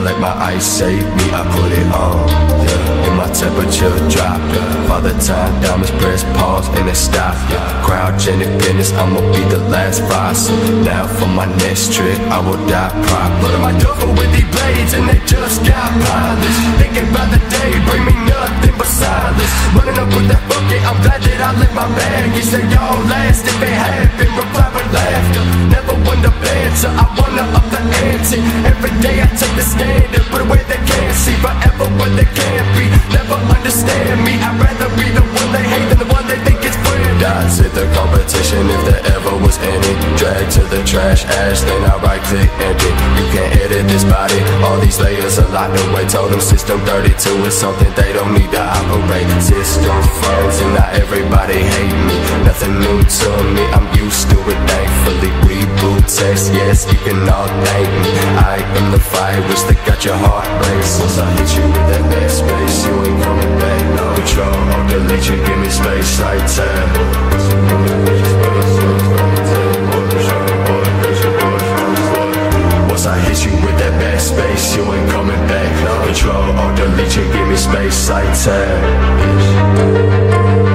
let my ice save me, I put it on, yeah. And my temperature dropped, yeah. Father time, diamonds press pause and it stopped, yeah. Crouch independence, I'ma be the last fight. So now for my next trick, I will die proper. Put on my duffel with these blades and they just got polished. Thinking about the day, bring me nothing but silence. Running up with that bucket, I'm glad that I lit my bag. He said, y'all last if it happened, reply with laughter. Never won the banter, I wanna up the ante. Every day I take the standard, put away they can't see. Forever what they can't be, never understand me. I'd rather be the one they hate than the one they think is friend. Dies at the competition if there ever was any. Drag to the trash ash, then I right click edit. You can't edit this body, all these layers a lot to wait. Told them system 32 is something they don't need to operate. Systems froze and now everybody hate me. Nothing new to me, I'm used to it thankfully. Reboot text, yes you can all thank me. I am the virus that got your heart racing. Once I hit you with that backspace, you ain't coming back. No control, I'll delete you, give me space like time. Once I hit you with that backspace, you ain't coming back. No control, I'll delete you, give me space like time.